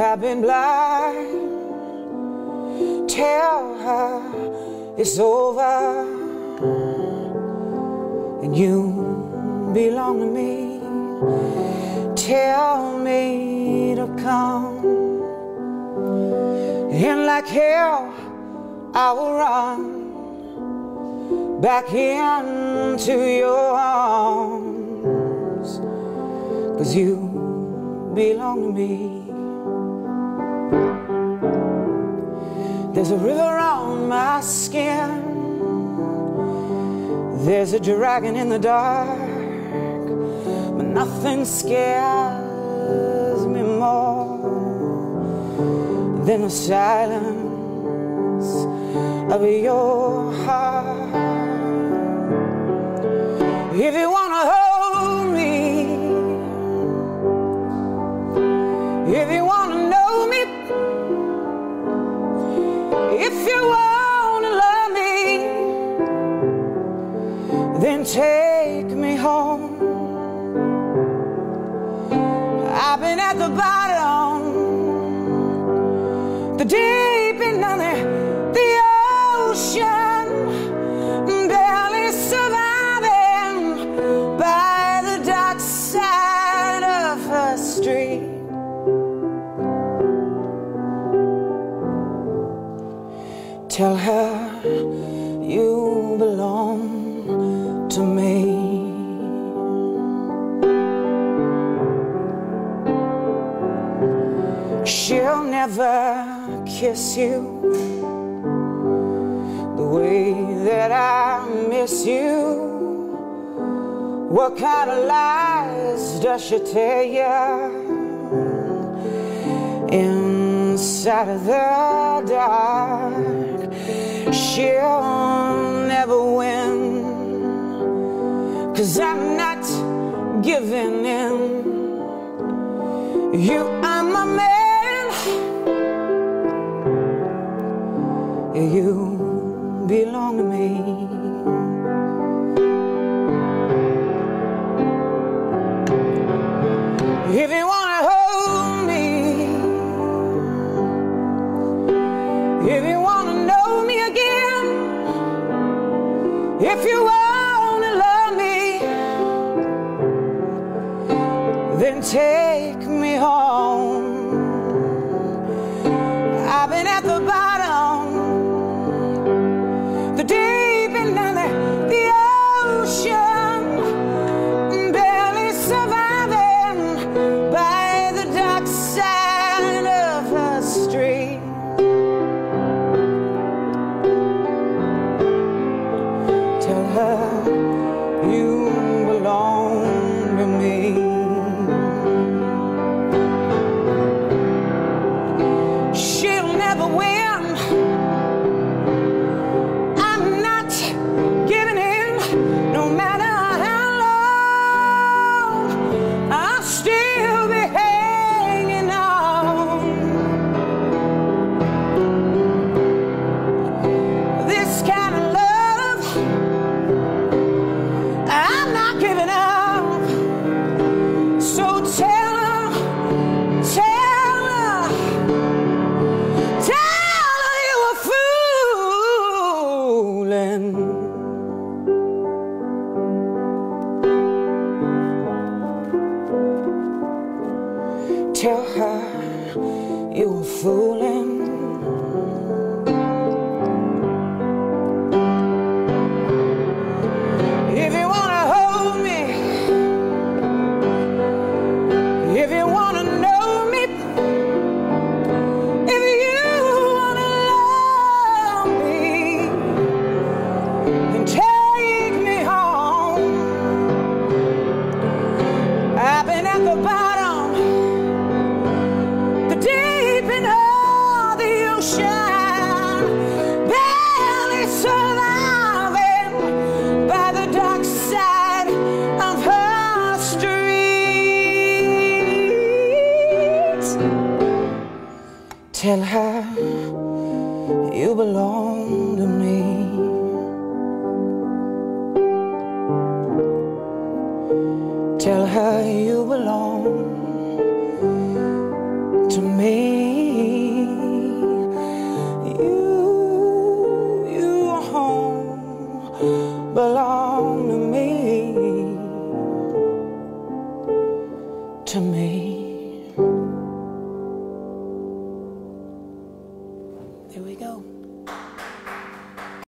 I've been blind. Tell her it's over and you belong to me. Tell me to come, and like hell I will run back into your arms, 'cause you belong to me. There's a river on my skin, there's a dragon in the dark, but nothing scares me more than the silence of your heart. If you wanna hold me, if you wanna know me, if you wanna love me, then take me home. I've been at the bottom, the deep and under the ocean, barely surviving by the dark side of her street. Tell her you belong to me. She'll never kiss you the way that I miss you. What kind of lies does she tell you inside of the dark? She'll never win, 'cause I'm not giving in. You are my man, you belong to me. If you wanna hold me, if you wanna know me again, if you wanna love me, then take me home. I've been at the bottom, the deep and under the ocean, barely surviving by the dark side of her street. Tell her you belong to me. She'll never win, I'm not giving in, no matter how long I'll still be hanging on. This kind of love, I'm not giving up. So tell her, tell her, tell her you were fooling. Tell her you were fooling. If you wanna hold me, if you wanna know me, if you wanna love me, then take me home. I've been at the bottom, the deep and all the ocean, barely surviving by the dark side of her street. Tell her you belong to me. Tell her you belong to me. Your home belong to me, to me.